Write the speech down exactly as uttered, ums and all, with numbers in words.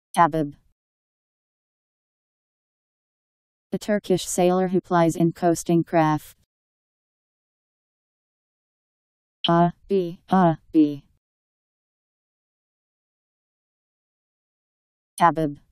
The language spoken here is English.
Abab. A Turkish sailor who plies in coasting craft. A B A B. Abab.